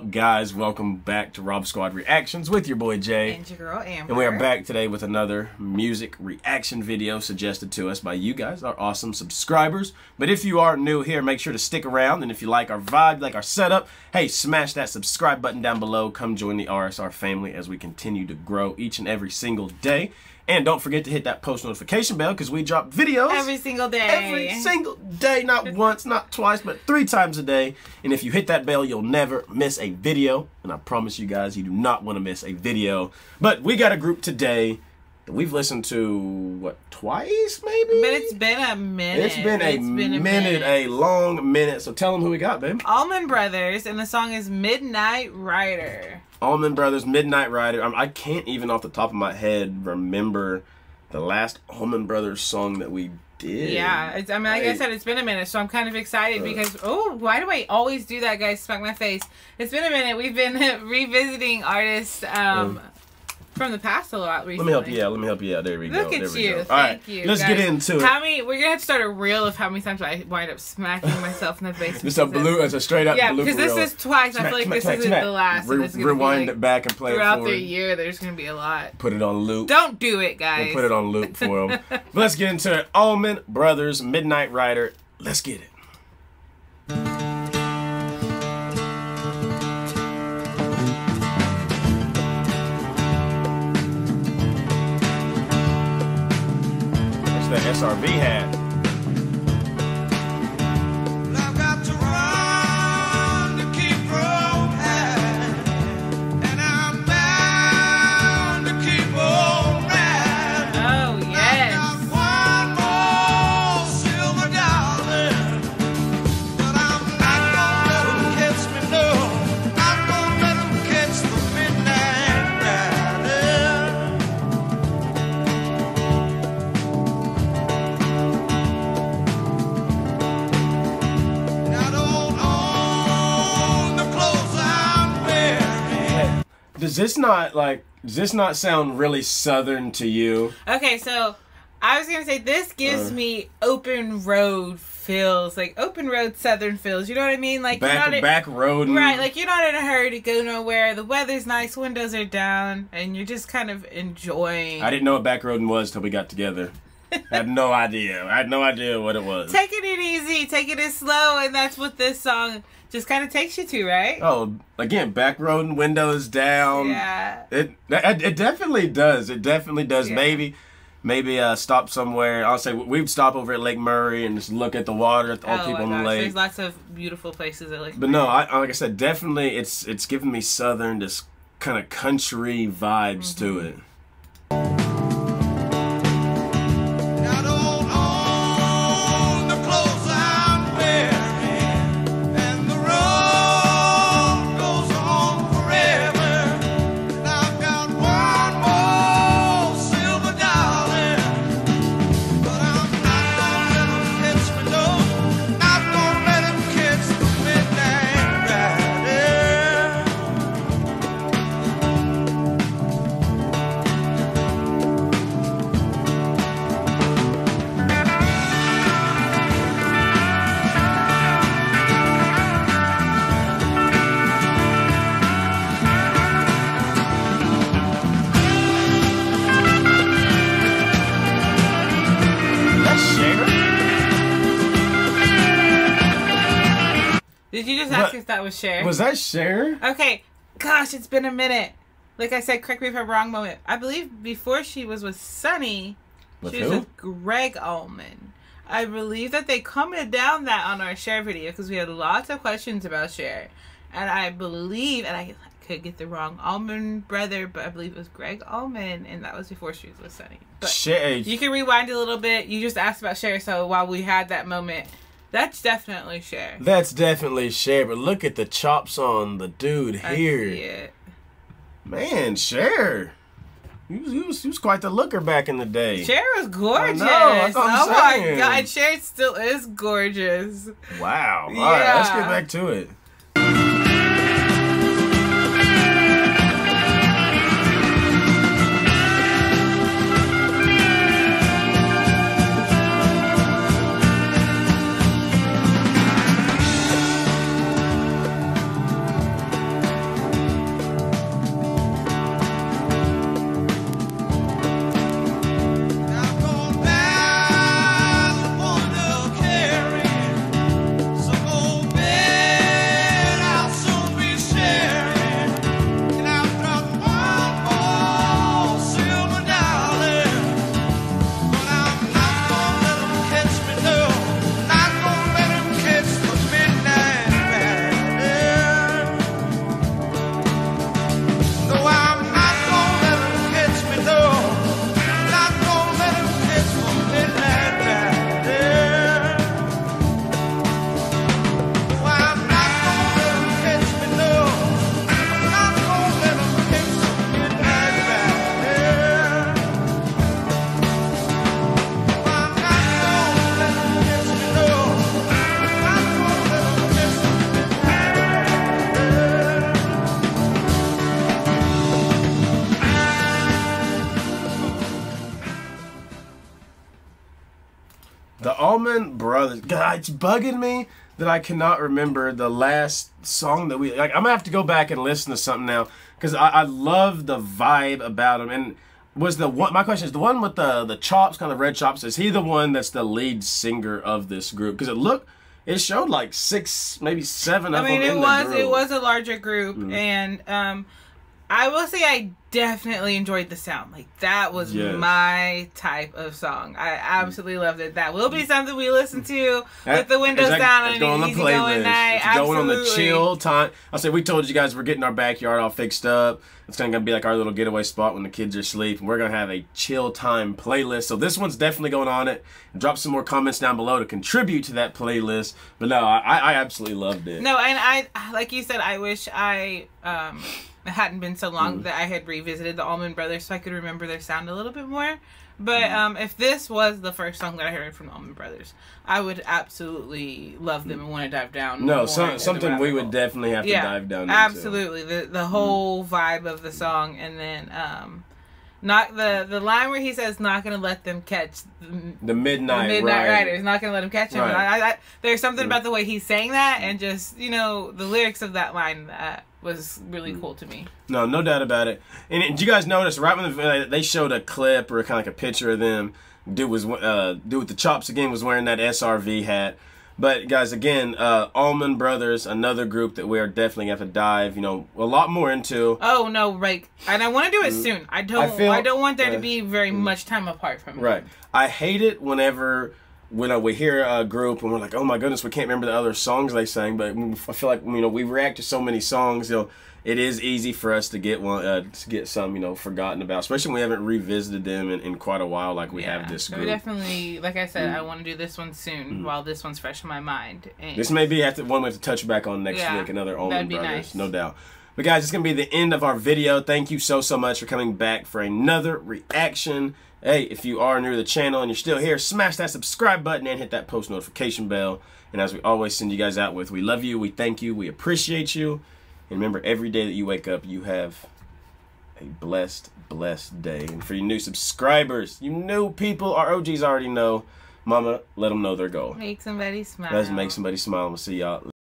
up, guys? Welcome back to Rob Squad Reactions with your boy Jay. And your girl Amber. And we are back today with another music reaction video suggested to us by you guys, our awesome subscribers. But if you are new here, make sure to stick around. And if you like our vibe, like our setup, hey, smash that subscribe button down below. Come join the RSR family as we continue to grow each and every single day. And don't forget to hit that post notification bell because we drop videos every single day. Every single day, not once, not twice, but 3 times a day. And if you hit that bell, you'll never miss a video. And I promise you guys, you do not want to miss a video. But we got a group today that we've listened to, what, twice maybe? But it's been a minute. It's been a minute, a long minute. So tell them who we got, babe. Allman Brothers, and the song is Midnight Rider. Allman Brothers, Midnight Rider. I can't even off the top of my head remember the last Allman Brothers song that we did. Yeah, I mean, like I said, it's been a minute, so I'm kind of excited because, oh, why do I always do that, guys? Smack my face. It's been a minute. We've been revisiting artists from the past a lot recently. Let me help you out. There we go. Look at you. All right, Thank you. let's get into it. We're gonna have to start a reel of how many times I wind up smacking myself in the face. It's a straight up blooper because this is twice. I feel like this isn't the last. Rewind it back and play it throughout forward. the year. There's gonna be a lot. Put it on loop. Don't do it, guys. We'll put it on loop for them. But let's get into it. Allman Brothers, Midnight Rider. Let's get it. The SRV hat. I've got to run to keep from high, and I'm bound to keep on riding. Oh, yes. I've got one more silver dollar, but I'm not gonna let them catch me, no. Not gonna let them catch the midnight rider. Does this not sound really southern to you? Okay, so I was gonna say this gives me open road feels, like open road southern feels. You know what I mean? Like back road, right? Like you're not in a hurry to go nowhere. The weather's nice, windows are down, and you're just kind of enjoying. I didn't know what back roading was till we got together. I had no idea. I had no idea what it was. Taking it easy, taking it slow, and that's what this song just kind of takes you to, right? Oh, again, back road and windows down. Yeah. It definitely does. It definitely does. Yeah. Maybe stop somewhere. I'll say we'd stop over at Lake Murray and just look at the water, at all people on the lake. There's lots of beautiful places at Lake But Murray. no, like I said, definitely it's giving me southern, just kind of country vibes to it. Did you just ask if that was Cher? Was that Cher? Okay. Gosh, it's been a minute. Like I said, correct me if I'm wrong moment. I believe before she was with Sonny, she was with Greg Allman. I believe that they commented down that on our Cher video because we had lots of questions about Cher. And I believe, and I could get the wrong Allman brother, but I believe it was Greg Allman, and that was before she was with Sonny. But Cher. You can rewind a little bit. You just asked about Cher, so while we had that moment, that's definitely Cher. That's definitely Cher, but look at the chops on the dude here. I see it. Man, Cher. He was quite the looker back in the day. Cher was gorgeous. I know, oh my God, Cher still is gorgeous. Wow. All right, let's get back to it. The Allman Brothers. God, it's bugging me that I cannot remember the last song that we... Like, I'm going to have to go back and listen to something now. Because I love the vibe about them. And was the one... My question is, the one with the chops, kind of red chops, is he the one that's the lead singer of this group? Because it showed like 6, maybe 7 of them in the group. It was a larger group. And I will say I definitely enjoyed the sound. Like, that was my type of song. I absolutely loved it. That will be something we listen to with the windows down and an easygoing night. Going on the chill time. I'll say, we told you guys we're getting our backyard all fixed up. It's going to be like our little getaway spot when the kids are asleep. We're going to have a chill time playlist. So this one's definitely going on it. Drop some more comments down below to contribute to that playlist. But no, I absolutely loved it. No, and I, like you said, I wish it hadn't been so long that I had revisited the Allman Brothers so I could remember their sound a little bit more. But if this was the first song that I heard from the Allman Brothers, I would absolutely love them and want to dive down. No, something we would definitely have to dive down into. Absolutely. The whole vibe of the song, and then not the line where he says not gonna let them catch the midnight riders, not gonna let them catch him. Right. There's something about the way he's saying that, and just the lyrics of that line that was really cool to me. No doubt about it. And did you guys notice right when they showed a clip or kind of like a picture of them, dude with the chops again was wearing that SRV hat. But guys, again, Allman Brothers, another group that we are definitely gonna have to dive, a lot more into. Oh no, right. And I want to do it soon. I don't want there to be very much time apart from it. Right. I hate it whenever we hear a group and we're like, oh my goodness, we can't remember the other songs they sang. But I feel like we react to so many songs. It is easy for us to get some forgotten about, especially when we haven't revisited them in quite a while, like we have this group. So definitely, like I said, I want to do this one soon while this one's fresh in my mind. And this may be one we have to touch back on next week. Another Allman Brothers, nice. No doubt. But guys, it's gonna be the end of our video. Thank you so much for coming back for another reaction. Hey, if you are new to the channel and you're still here, smash that subscribe button and hit that post notification bell. And as we always send you guys out with, we love you, we thank you, we appreciate you. And remember, every day that you wake up, you have a blessed, blessed day. And for you new subscribers, you new people, our OGs already know. Mama, let them know their goal. Make somebody smile. Let's make somebody smile. We'll see y'all.